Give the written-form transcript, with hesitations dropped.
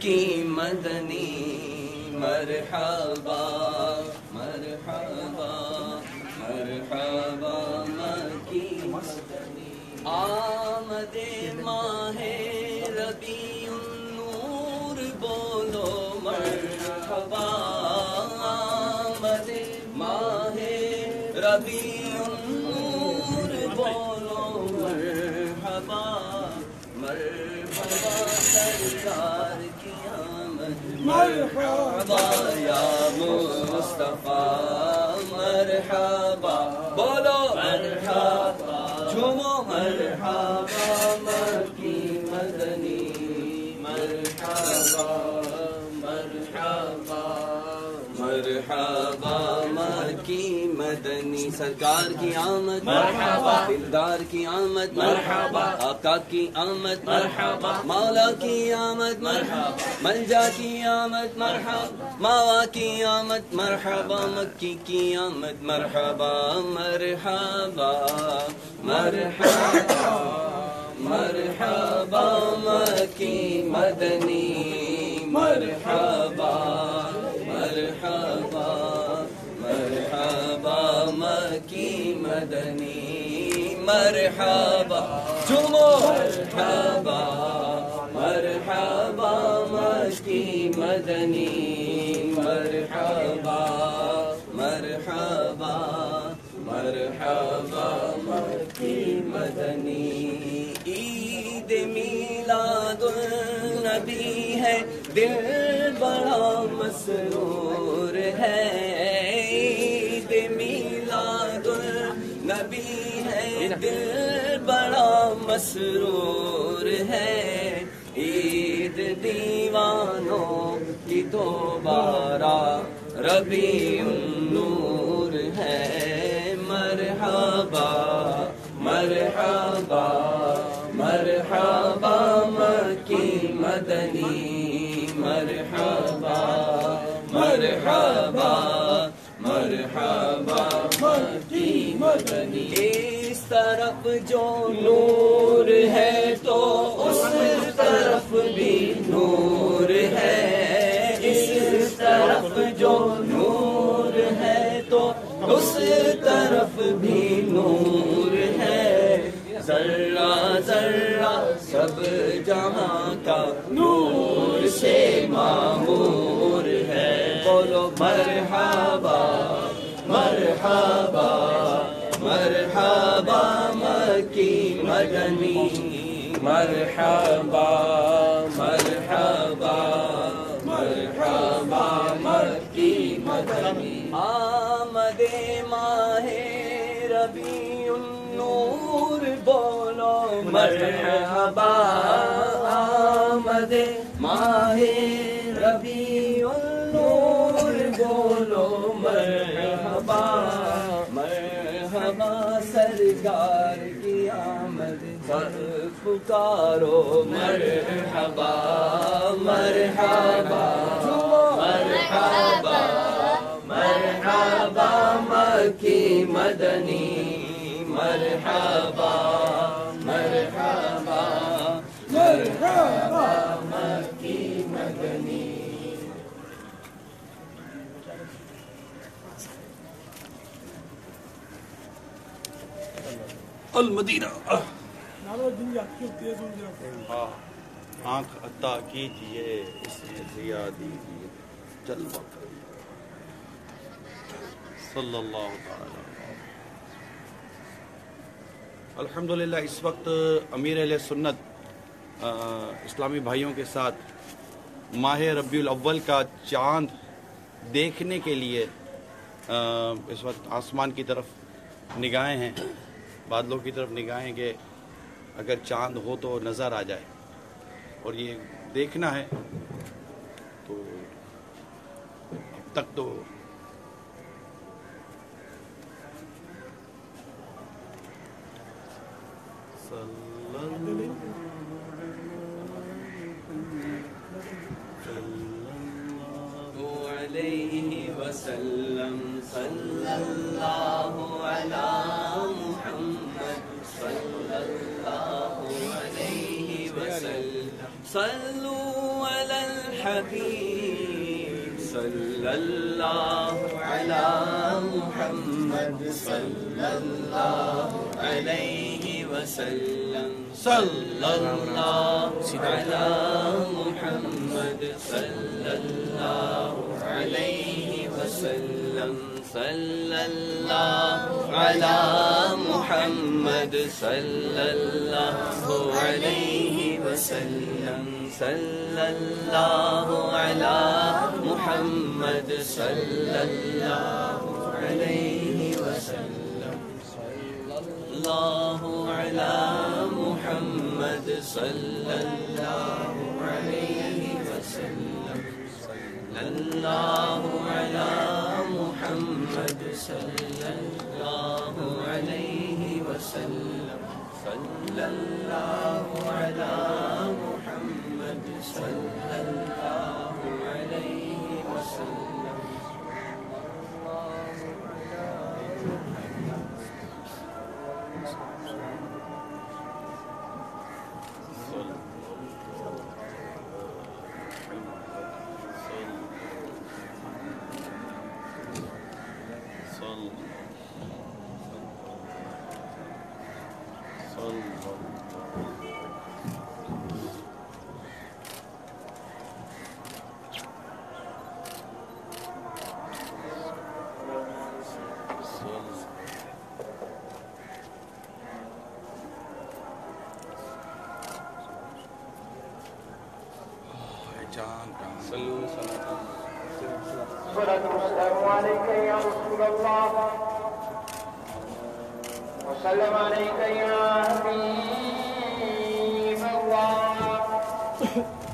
مکی مدنی مرحبا مرحبا مرحبا مکی مدنی آمد ماہ ربیع النور بولو مرحبا آمد ماہ ربیع النور بولو مرحبا مرحبا سرکار کی آمد مرحبا یا مصطفیٰ مرحبا بولو مرحبا جھومو مرحبا مکی مدنی مرحبا مرحبا مرحبا مکی مدنی سرکار کی آمد مرحبا دلدار کی آمد مرحبا آقا کی آمد مرحبا مولا کی آمد مرحبا ملجا کی آمد مرحبا ماوا کی آمد مرحبا مکی کی آمد مرحبا مرحبا مرحبا مرحبا مکی مدنی مرحبا مرحبا مرحبا مکی مدنی مرحبا جھومو مرحبا مرحبا مکی مدنی مرحبا مرحبا مرحبا مکی مدنی عید میلاد النبی ہے دل بڑا مسرور ہے عید میلاد النبی ہے دل بڑا مسرور ہے عید دیوانوں کی دوبارہ ربیع النور ہے مرحبا مرحبا مرحبا مکی مدنی مرحبا مرحبا مرحبا مکی مدنی اس طرف جو نور ہے تو اس طرف بھی نور ہے اس طرف جو نور ہے تو اس طرف بھی نور ہے ذرہ ذرہ سب جہاں کا نور سے معمور ہے بولو مرحبا مرحبا مرحبا مکی مدنی مرحبا مرحبا مرحبا مکی مدنی آمد ماہ ربیع النور بولو مرحبا آمد ماہ ربیع النور بولو مرحبا مرحبا سرکار کی آمد سب پکارو مرحبا مرحبا مرحبا مرحبا مکی مدنی مرحبا مرحبا مرحبا مکی مدنی المدینہ آنکھ عطا کیجئے اس میں ضیا دیجئے جلوہ صلی اللہ تعالی الحمدللہ اس وقت امیر اہل سنت اسلامی بھائیوں کے ساتھ ماہ ربیع الاول کا چاند دیکھنے کے لیے اس وقت آسمان کی طرف نگاہیں ہیں بادلوں کی طرف نگاہیں کہ اگر چاند ہو تو نظر آ جائے اور یہ دیکھنا ہے تو اب تک تو علیہ وسلم صلی اللہ علی محمد صلی اللہ علیہ وسلم صلوا على الحبيب صلى الله على محمد صلى الله عليه وسلم صلى الله على محمد صلى الله عليه وسلم صلى الله على محمد صلى الله عليه وسلم صلى الله على محمد صلى الله عليه وسلم الله على محمد صلى الله عليه وسلم الله على محمد صلى الله عليه وسلم صلى الله على محمد صلى الله عليه وسلم الصلاة والسلام عليك يا رسول الله وسلم عليك يا حبيب الله